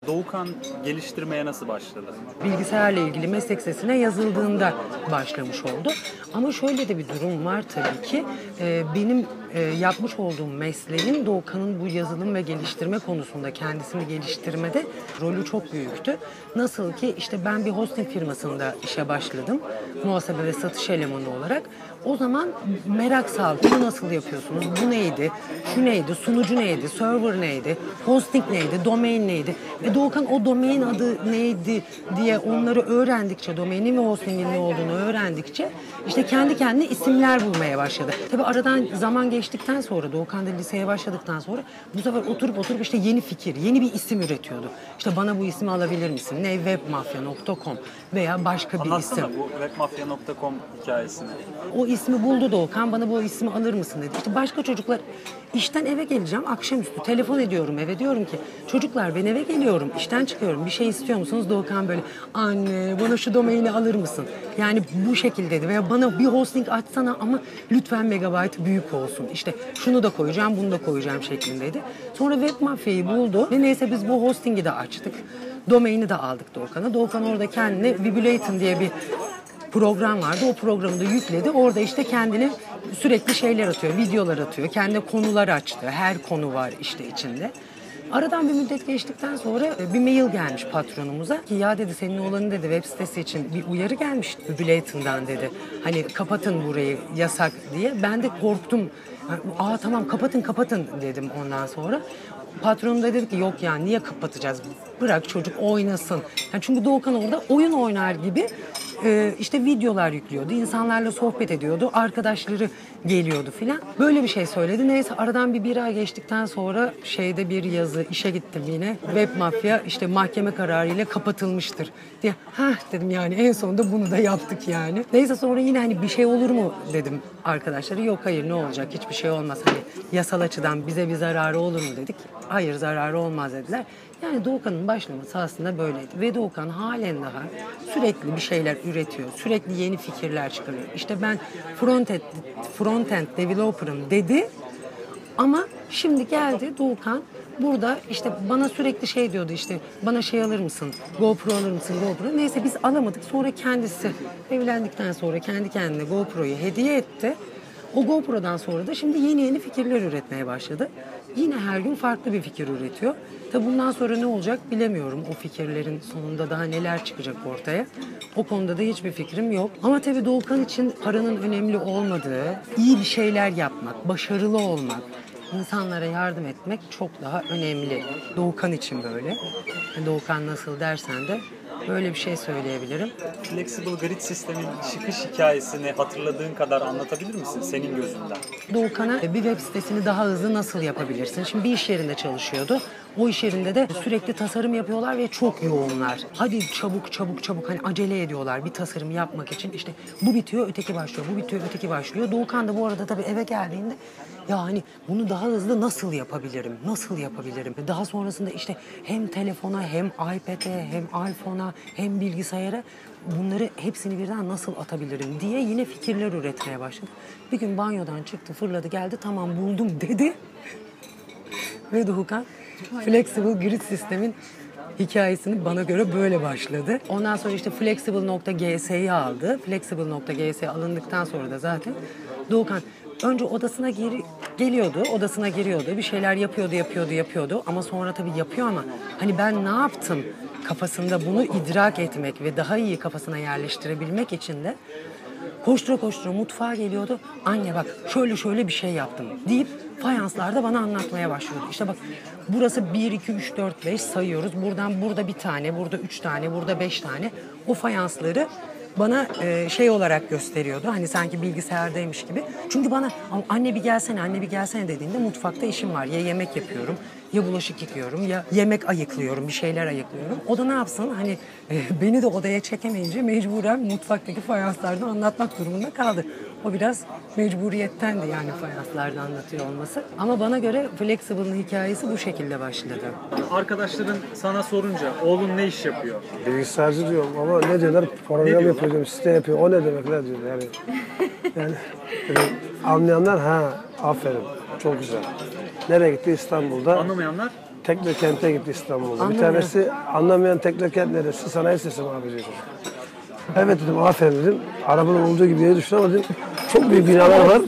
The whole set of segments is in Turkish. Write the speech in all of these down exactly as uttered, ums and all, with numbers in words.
Doğukan geliştirmeye nasıl başladı? Bilgisayarla ilgili meslek sesine yazıldığında başlamış oldu. Ama şöyle de bir durum var tabii ki. Ee, benim e, yapmış olduğum mesleğin Doğukan'ın bu yazılım ve geliştirme konusunda, kendisini geliştirmede rolü çok büyüktü. Nasıl ki işte ben bir hosting firmasında işe başladım. Muhasebe ve satış elemanı olarak. O zaman merak saldım. Bunu nasıl yapıyorsunuz? Bu neydi? Şu neydi? Sunucu neydi? Server neydi? Hosting neydi? Domain neydi? Ve Doğukan o domain adı neydi diye onları öğrendikçe, domainin ve hostingin ne olduğunu öğrendikçe işte kendi kendine isimler bulmaya başladı. Tabii aradan zaman geçtikten sonra, Doğukan da liseye başladıktan sonra bu sefer oturup oturup işte yeni fikir, yeni bir isim üretiyordu. İşte bana bu ismi alabilir misin? Ne webmafya nokta com veya başka bir Anlatsana isim. bu webmafya nokta com hikayesini. O ismi buldu Doğukan, bana bu ismi alır mısın dedi. İşte başka çocuklar, işten eve geleceğim, akşamüstü telefon ediyorum eve, diyorum ki çocuklar ben eve geliyorum, işten çıkıyorum, bir şey istiyor musunuz? Doğukan böyle, anne bana şu domaini alır mısın? Yani bu şekildeydi veya bana bir hosting açsana ama lütfen megabayt büyük olsun. İşte şunu da koyacağım, bunu da koyacağım şeklindeydi. Sonra Webmafya'yı buldu ve neyse biz bu hostingi de açtık. Domaini de aldık Doğukan'a. Doğukan orada kendine Vibulaton diye bir program vardı. O programı da yükledi. Orada işte kendine sürekli şeyler atıyor, videolar atıyor. Kendine konular açtı. Her konu var işte içinde. Aradan bir müddet geçtikten sonra bir mail gelmiş patronumuza. Ki ya dedi senin oğlanın dedi web sitesi için bir uyarı gelmiş Vibulaton'dan dedi. Hani kapatın burayı yasak diye. Ben de korktum. Aa tamam kapatın kapatın dedim ondan sonra. Patronum da dedi ki yok ya niye kapatacağız? Bırak çocuk oynasın. Yani çünkü Doğukan orada oyun oynar gibi e, işte videolar yüklüyordu. İnsanlarla sohbet ediyordu. Arkadaşları geliyordu filan. Böyle bir şey söyledi. Neyse aradan bir bir ay geçtikten sonra şeyde bir yazı, işe gittim yine. Webmafya işte mahkeme kararıyla kapatılmıştır diye. Hah dedim yani en sonunda bunu da yaptık yani. Neyse sonra yine hani bir şey olur mu dedim arkadaşlara. Yok hayır ne olacak hiçbir şey olmaz. Hani yasal açıdan bize bir zararı olur mu dedik. Hayır zararı olmaz dediler. Yani Doğukan'ın başlaması aslında böyleydi. Ve Doğukan halen daha sürekli bir şeyler üretiyor. Sürekli yeni fikirler çıkarıyor. İşte ben frontend, frontend developer'ım dedi. Ama şimdi geldi Doğukan burada işte bana sürekli şey diyordu işte bana şey alır mısın? GoPro alır mısın? GoPro. Neyse biz alamadık. Sonra kendisi evlendikten sonra kendi kendine GoPro'yu hediye etti. O GoPro'dan sonra da şimdi yeni yeni fikirler üretmeye başladı. Yine her gün farklı bir fikir üretiyor. Tabi bundan sonra ne olacak bilemiyorum. O fikirlerin sonunda daha neler çıkacak ortaya. O konuda da hiçbir fikrim yok. Ama tabii Doğukan için paranın önemli olmadığı, iyi bir şeyler yapmak, başarılı olmak, insanlara yardım etmek çok daha önemli. Doğukan için böyle. Doğukan nasıl dersen de böyle bir şey söyleyebilirim. Flexible Grid sistemin çıkış hikayesini hatırladığın kadar anlatabilir misin senin gözünden? Doğukan'a bir web sitesini daha hızlı nasıl yapabilirsin? Şimdi bir iş yerinde çalışıyordu. O iş yerinde de sürekli tasarım yapıyorlar ve çok yoğunlar. Hadi çabuk çabuk çabuk hani acele ediyorlar bir tasarım yapmak için. İşte bu bitiyor öteki başlıyor, bu bitiyor öteki başlıyor. Doğukan da bu arada tabii eve geldiğinde ya hani bunu daha hızlı nasıl yapabilirim, nasıl yapabilirim? Daha sonrasında işte hem telefona hem iPad'e hem iPhone'a hem bilgisayara bunları hepsini birden nasıl atabilirim diye yine fikirler üretmeye başladı. Bir gün banyodan çıktı, fırladı geldi, tamam buldum dedi. Ve Doğukan Flexible Grid sistemin hikayesini bana göre böyle başladı. Ondan sonra işte flexible nokta g s'yi aldı. flexible nokta g s alındıktan sonra da zaten Doğukan önce odasına geri geliyordu, odasına giriyordu, bir şeyler yapıyordu, yapıyordu, yapıyordu. Ama sonra tabii yapıyor ama hani ben ne yaptım kafasında bunu idrak etmek ve daha iyi kafasına yerleştirebilmek için de koştura koştura mutfağa geliyordu. Anne bak şöyle şöyle bir şey yaptım deyip fayanslarda bana anlatmaya başlıyordu. İşte bak burası bir, iki, üç, dört, beş sayıyoruz. Buradan burada bir tane, burada üç tane, burada beş tane. O fayansları bana e, şey olarak gösteriyordu. Hani sanki bilgisayardaymış gibi. Çünkü bana anne bir gelsene, anne bir gelsene dediğinde mutfakta işim var. Ya yemek yapıyorum, ya bulaşık yıkıyorum, ya yemek ayıklıyorum, bir şeyler ayıklıyorum. O da ne yapsın? Hani e, beni de odaya çekemeyince mecburen mutfaktaki fayanslardan anlatmak durumunda kaldı. O biraz mecburiyettendi yani fayanslarda anlatıyor olması. Ama bana göre Flexible'ın hikayesi bu şekilde başladı. Arkadaşların sana sorunca oğlun ne iş yapıyor? Bilgisayarcı diyorum ama ne diyorlar? Program yapıyor diyorum, site yapıyor. O ne demek ne diyorlar yani. Yani böyle anlayanlar ha aferin çok güzel. Nereye gitti? İstanbul'da. Anlamayanlar? Teknokent'e gitti İstanbul'da. Bir Anlamıyorum. tanesi anlamayan Teknokent neresi? Sanayi sitesi mi abi dedi. Evet dedim, aferin dedim. Arabanın olduğu gibi yere düştü ama dedim çok büyük binalar var.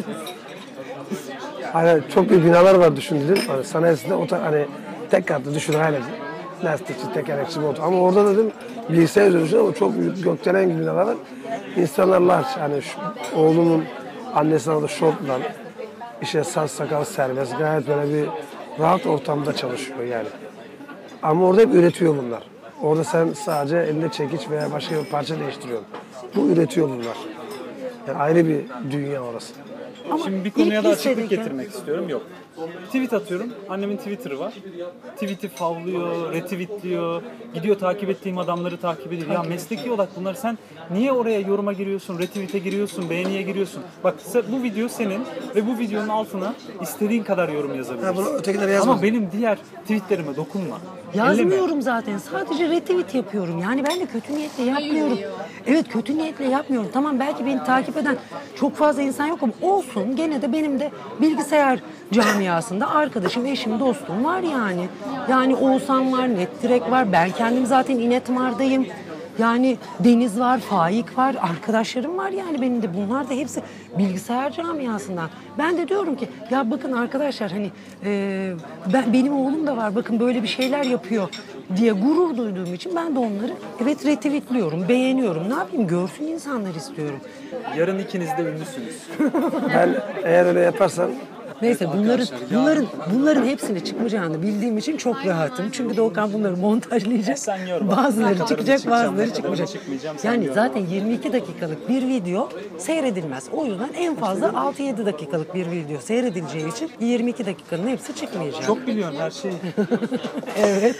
Hani çok büyük binalar var düşün dedim. Hani sanayisinde o ta- hani tek katlı düşün hala lastikçi, tekerlekçi, motor. Ama orada dedim bilgisayar üzerinde düşün ama çok büyük gökdelen gibi binalar var. İnsanlar large. Hani şu, oğlumun annesinin adı şortla, işe saç sakal serbest, gayet böyle bir rahat ortamda çalışıyor yani. Ama orada hep üretiyor bunlar. Orada sen sadece elinde çekiç veya başka bir parça değiştiriyorsun. Bu üretiyor bunlar. Yani ayrı bir dünya orası. Ama Şimdi bir konuya ilk da açıklık lisedeyken- getirmek istiyorum. Yok. Tweet atıyorum. Annemin Twitter'ı var. Tweet'i favlıyor, retweetliyor. Gidiyor takip ettiğim adamları takip ediyor. Ya mesleki olarak bunlar, sen niye oraya yoruma giriyorsun, retweet'e giriyorsun, beğeniye giriyorsun? Bak bu video senin ve bu videonun altına istediğin kadar yorum yazabilirsin. Ha, bunu ötekiler yazmaz. Ama benim diğer tweetlerime dokunma. Yazmıyorum zaten. Sadece retweet yapıyorum. Yani ben de kötü niyetle yapmıyorum. Evet, kötü niyetle yapmıyorum. Tamam, belki beni takip eden çok fazla insan yok ama olsun. Gene de benim de bilgisayar camiasında arkadaşım, eşim, dostum var yani. Yani Oğuzhan var, Netdirek var. Ben kendim zaten İnetmar'dayım. Yani Deniz var, Faik var, arkadaşlarım var yani benim de. Bunlar da hepsi bilgisayar camiasından. Ben de diyorum ki ya bakın arkadaşlar, hani e, ben, benim oğlum da var, bakın böyle bir şeyler yapıyor diye gurur duyduğum için ben de onları evet retweetliyorum, beğeniyorum. Ne yapayım, görsün insanlar istiyorum. Yarın ikiniz de ünlüsünüz. Ben eğer öyle yaparsam Neyse, bunların bunların bunların hepsini çıkmayacağını bildiğim için çok rahatım. Çünkü Doğukan bunları montajlayacak. Sen yorma. Bazıları Ne kadarını çıkacak, çıkacağım, ne bazıları kadarını çıkmayacak. çıkmayacağım, sen Yani yorma. zaten yirmi iki dakikalık bir video seyredilmez. O yüzden en fazla altı yedi dakikalık bir video seyredileceği için yirmi iki dakikanın hepsi çıkmayacak. Çok biliyorsun her şeyi. Evet.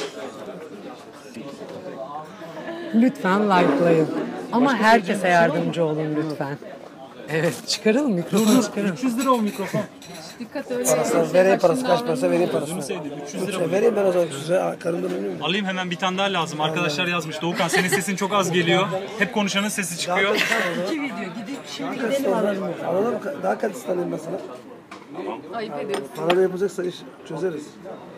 Lütfen likelayın. Ama herkese yardımcı olun lütfen. Evet, çıkaralım mikrofonu çıkaralım. üç yüz lira o mikrofon. Dikkat öyle. parası, vereyim parası, kaç parası vereyim parası. Sevdim, üç yüz lira. Şey, vereyim ben o zaman size, karımdan ünlüyüm. Alayım hemen, bir tane daha lazım. Arkadaşlar yazmış. Doğukan, senin sesin çok az geliyor. Hep konuşanın sesi çıkıyor. İki video gidip şimdi gidelim alalım. Alalım, daha kalitesi alayım mesela. Ayıp ederiz. Para da yapacaksa iş çözeriz.